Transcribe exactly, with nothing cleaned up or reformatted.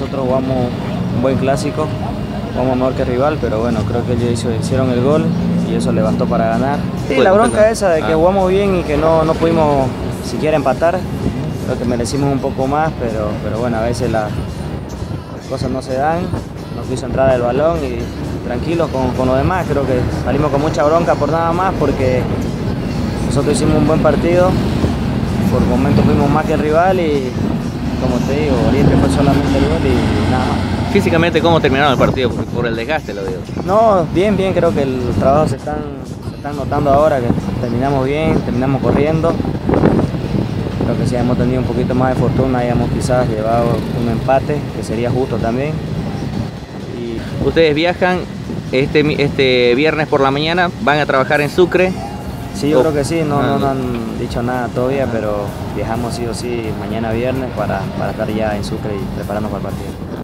nosotros jugamos un buen clásico, jugamos mejor que el rival, pero bueno, creo que ellos hicieron el gol y eso le bastó para ganar. Sí, la bronca esa de que jugamos bien y que no, no pudimos siquiera empatar, creo que merecimos un poco más, pero, pero bueno, a veces la, las cosas no se dan, nos quiso entrar el balón y tranquilos con, con lo demás, creo que salimos con mucha bronca por nada más porque nosotros hicimos un buen partido, por momentos fuimos más que el rival y como te digo, Oriente fue solamente el gol y nada más. Físicamente, ¿cómo terminaron el partido? Por, por el desgaste, lo digo. No, bien, bien, creo que el trabajo se están, se están notando ahora, que terminamos bien, terminamos corriendo. Creo que si hemos tenido un poquito más de fortuna, hayamos quizás llevado un empate, que sería justo también. Y ustedes viajan este, este viernes por la mañana, van a trabajar en Sucre. Sí, yo oh. creo que sí, no, no, no han dicho nada todavía, pero viajamos sí o sí mañana viernes para, para estar ya en Sucre y prepararnos para el partido.